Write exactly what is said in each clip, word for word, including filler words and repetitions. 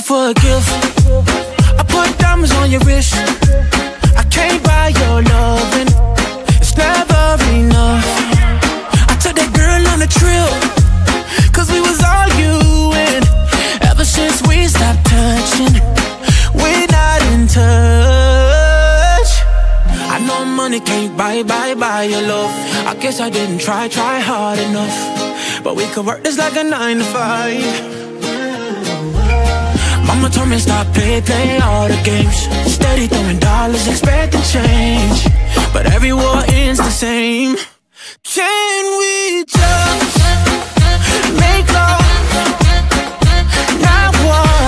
for a gift. I put diamonds on your wrist. I can't buy your loving, it's never enough. I took that girl on a trip, cause we was arguing. Ever since we stopped touching, we're not in touch. I know money can't buy, buy, buy your love. I guess I didn't try, try hard enough. But we could work this like a nine to five. Mama told me stop, play, play all the games. Steady throwing dollars, expecting change. But every war ends the same. Can we just make love? Not war.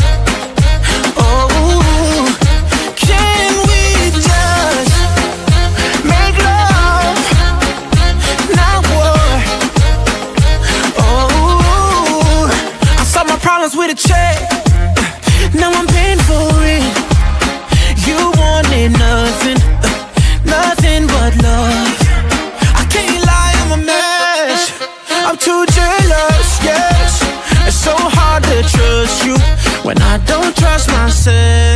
Oh, can we just make love? Not war. Oh, I solved my problems with a check. Now I'm paying for it. You wanted nothing, uh, nothing but love. I can't lie, I'm a mess. I'm too jealous, yes. It's so hard to trust you when I don't trust myself.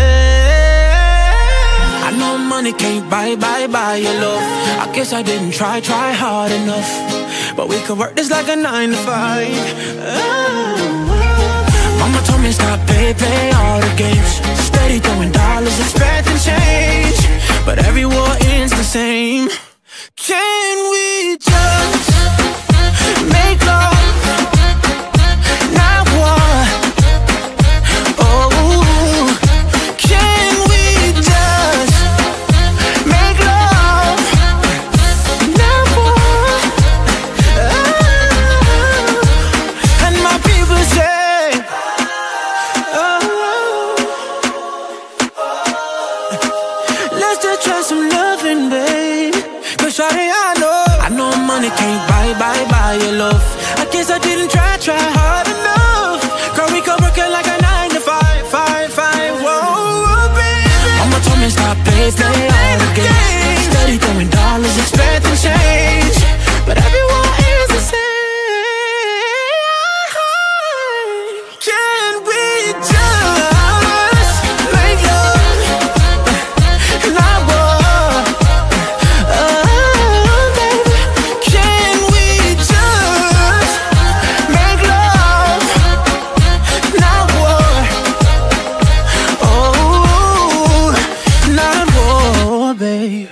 I know money can't buy, buy, buy your love. I guess I didn't try, try hard enough. But we could work this like a nine to five. Oh. Mama told me stop, play, play all the games. Steady throwing dollars, expecting change. But every war ends the same. Can we just make love? Not war. Oh, can we just make love? Not war. Oh, and my people say, try some loving, babe. Cause shawty, I know I know money can't buy, buy, buy your love. I guess I didn't try, try hard enough. Girl, we could work it like a nine to five, five, five. Whoa, baby. Mama told me stop, play, play all the games. Steady throwing dollars, expecting change. But everyone is the same. Can we just make love? Not war. Oh, baby. Can we just make love? Not war. Oh, not war, babe.